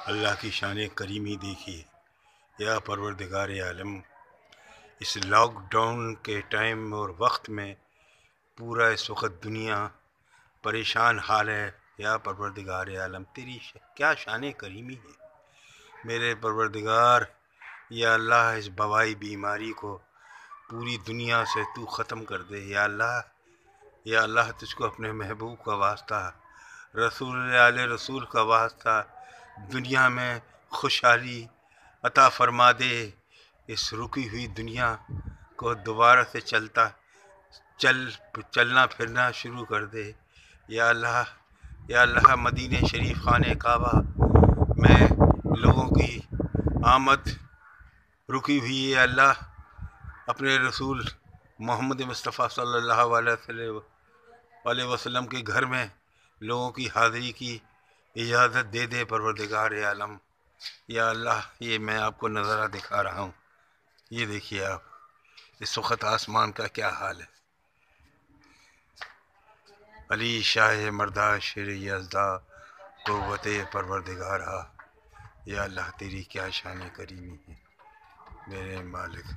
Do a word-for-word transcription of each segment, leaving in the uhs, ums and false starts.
اللہ کی شان کریمی دیکھیے یا پروردگار عالم، اس لاک ڈاؤن کے ٹائم اور وقت میں پورا اس وقت دنیا پریشان حال ہے۔ یا پروردگار عالم، تیری کیا شان کریمی ہے میرے پروردگار۔ یا اللہ، اس بوائی بیماری کو پوری دنیا سے تو ختم کر دے یا اللہ۔ یا اللہ، تجھ کو اپنے محبوب کا واسطہ، رسول علیہ رسول کا واسطہ، دنیا میں خوشحالی عطا فرما دے۔ اس رکی ہوئی دنیا کو دوبارہ سے چلتا چل چلنا پھرنا شروع کر دے یا اللہ۔ یا اللہ، مدینہ شریف خانہ کعبہ میں لوگوں کی آمد رکی ہوئی ہے اللہ۔ اپنے رسول محمد مصطفیٰ صلی اللہ علیہ وسلم کے گھر میں لوگوں کی حاضری کی اجازت دے دے پروردگار عالم۔ یا اللہ، یہ میں آپ کو نظارہ دکھا رہا ہوں، یہ دیکھیے آپ، اس وقت آسمان کا کیا حال ہے۔ علی شاہ مردہ شیر یزدہ قوت پروردگارہ، یا اللہ تیری کیا شان کریمی ہے میرے مالک،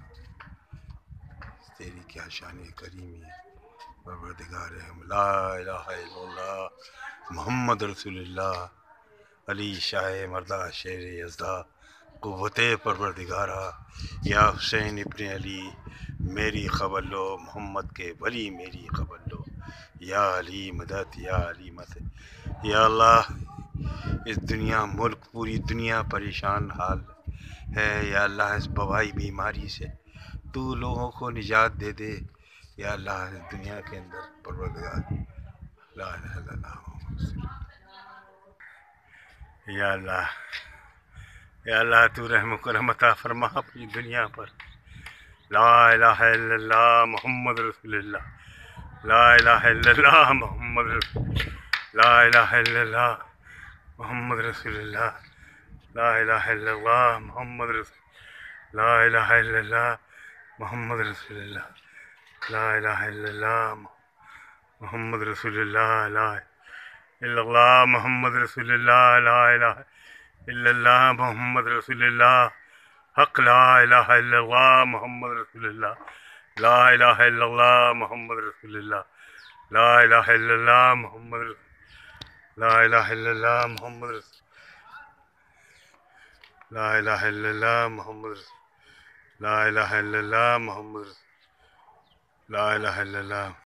تیری کیا شان کریمی ہے پروردگار ہم۔ لا الہ الا اللہ محمد رسول اللہ۔ علی شاہ مردہ شیر یزدہ قوت پروردگارہ، یا حسین ابن علی میری خبر لو، محمد کے ولی میری خبر لو، یا علی مدد، یا علی مدد۔ یا اللہ، اس دنیا ملک پوری دنیا پریشان حال ہے یا اللہ، اس بوائی بیماری سے تو لوگوں کو نجات دے دے یا اللہ، اس دنیا کے اندر پروردگار۔ لا الہ الا اللہ محمد رسول اللہ۔ یا اللہ، یا اللہ تو رحم و کرم عطا فرما اپنی دنیا پر۔ لا الہ الا اللہ محمد رسول اللہ۔ لا الہ الا اللہ محمد رسول اللہ۔ لا الہ الا اللہ محمد رسول اللہ۔ لا الہ الا اللہ محمد رسول اللہ۔ لا الہ الا اللہ محمد رسول اللہ۔ لا الہ الا اللہ محمد رسول اللہ۔ لا الا اللہ محمد رسول اللہ۔ لا الہ الا اللہ محمد رسول اللہ۔ حق لا الہ الا اللہ محمد رسول اللہ۔ لا الہ الا اللہ محمد رسول اللہ۔ لا الہ الا اللہ محمد رسول اللہ۔ لا الہ الا اللہ محمد رسول اللہ۔ لا الہ الا اللہ محمد رسول اللہ۔ لا الہ الا اللہ محمد رسول اللہ۔ لا الہ الا اللہ۔